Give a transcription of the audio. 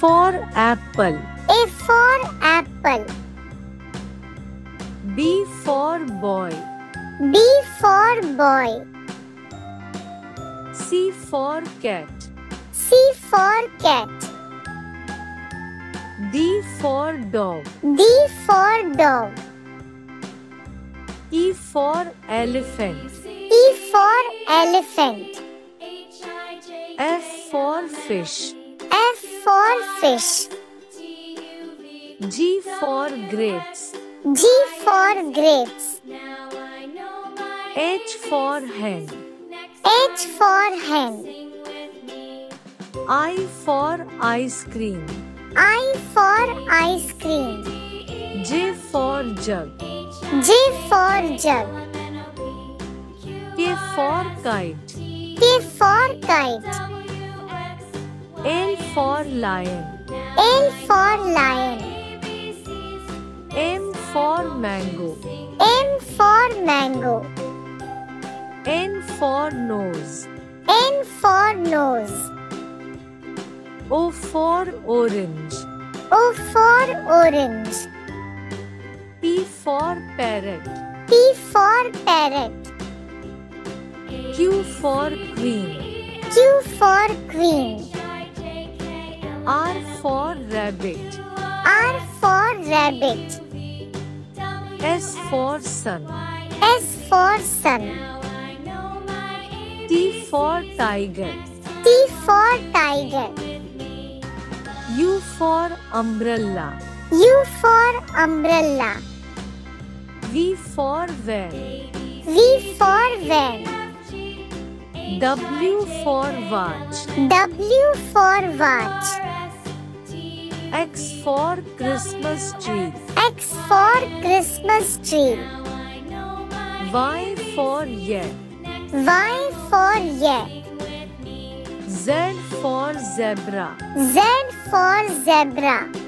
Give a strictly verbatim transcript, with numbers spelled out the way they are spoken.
for apple. A for apple. B for boy. B for boy. C for cat. C for cat. D for dog. D for dog. E for elephant. E for elephant. F for fish. F for fish. G for grapes. G for grapes. H for hen. H for hen. I for ice cream. I for ice cream. J for jug. J for jug. K for kite. K for kite. L for lion. L for lion. M for mango. M for mango. N for nose. N for nose. O for orange. O for orange. P for parrot. P for parrot. Q for queen. Q for queen. R for rabbit. R for rabbit. S for sun. S for sun. T for tiger. T for tiger. U for umbrella. U for umbrella. V for van. V for van. W for watch. W for watch. X for Christmas tree. X for Christmas tree. Y for yak. Y for yak. Z for zebra. Z for zebra.